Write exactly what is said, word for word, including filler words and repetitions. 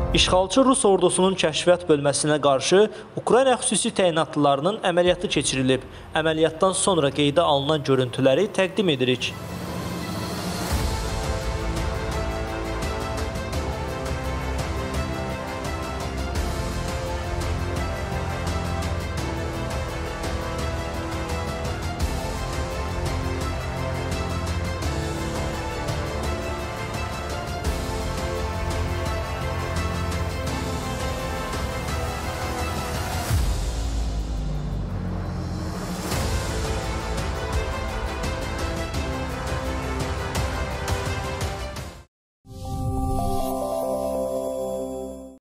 İşğalçı Rus ordusunun kəşfiyyat bölməsinə qarşı Ukrayna xüsusi təyinatlılarının əməliyyatı keçirilib. Əməliyyatdan sonra qeydə alınan görüntüləri təqdim edirik.